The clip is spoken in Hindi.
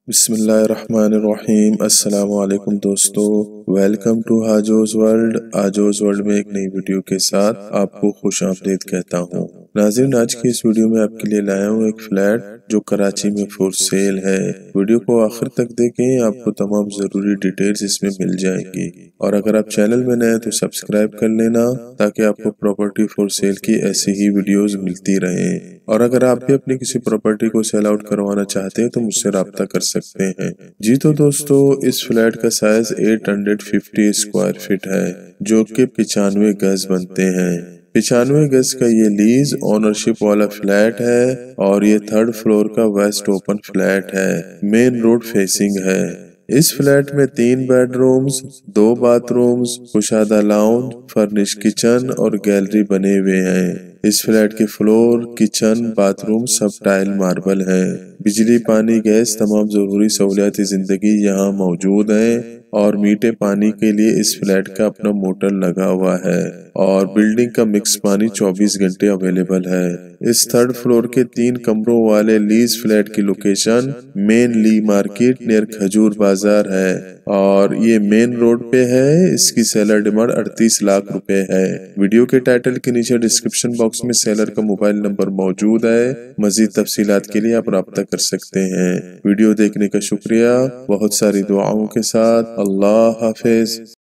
बिस्मिल्लाहिर्रहमानिर्रहीम। अस्सलाम वालेकुम दोस्तों, welcome to Hajoz world. Hajoz world में एक नई वीडियो के साथ आपको खुश आमदीद कहता हूँ। नाज़रीन, आज की इस वीडियो में आपके लिए लाया हूँ एक फ्लैट जो कराची में फॉर सेल है। वीडियो को आखिर तक देखें, आपको तमाम जरूरी डिटेल्स इसमें मिल जाएंगी। और अगर आप चैनल में नए हैं तो सब्सक्राइब कर लेना ताकि आपको प्रॉपर्टी फॉर सेल की ऐसी ही वीडियोस मिलती रहें। और अगर आप भी अपनी किसी प्रॉपर्टी को सेल आउट करवाना चाहते हैं तो मुझसे रब्ता कर सकते हैं। जी तो दोस्तों, इस फ्लैट का साइज 850 स्क्वायर फीट है जो कि 95 गज बनते हैं। 95 गज का ये लीज ओनरशिप वाला फ्लैट है और ये 3rd फ्लोर का वेस्ट ओपन फ्लैट है। मेन रोड फेसिंग है। इस फ्लैट में 3 बेडरूम्स, 2 बाथरूम्स, कुशादा लाउंज, फर्निश किचन और गैलरी बने हुए हैं। इस फ्लैट के फ्लोर, किचन, बाथरूम सब टाइल मार्बल है। बिजली, पानी, गैस तमाम जरूरी सहूलियात जिंदगी यहाँ मौजूद हैं। और मीठे पानी के लिए इस फ्लैट का अपना मोटर लगा हुआ है और बिल्डिंग का मिक्स पानी 24 घंटे अवेलेबल है। इस 3rd फ्लोर के 3 कमरों वाले लीज फ्लैट की location main Lee market near Khajoor Bazaar है और ये मेन रोड पे है। इसकी सेलर डिमांड 38 लाख रुपए है। वीडियो के टाइटल के नीचे डिस्क्रिप्शन बॉक्स में सेलर का मोबाइल नंबर मौजूद है। मजीद तफसीलात के लिए आप राब्ता कर सकते हैं। वीडियो देखने का शुक्रिया। बहुत सारी दुआओं के साथ अल्लाह हाफिज।